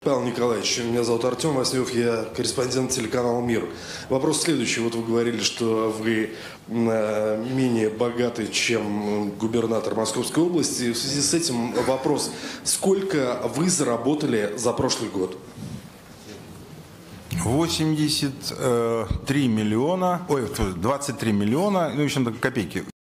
Павел Николаевич, меня зовут Артем Василев, я корреспондент телеканала «Мир». Вопрос следующий. Вот вы говорили, что вы менее богаты, чем губернатор Московской области. В связи с этим вопрос. Сколько вы заработали за прошлый год? 23 миллиона, 23 миллиона, ну, в общем-то, копейки.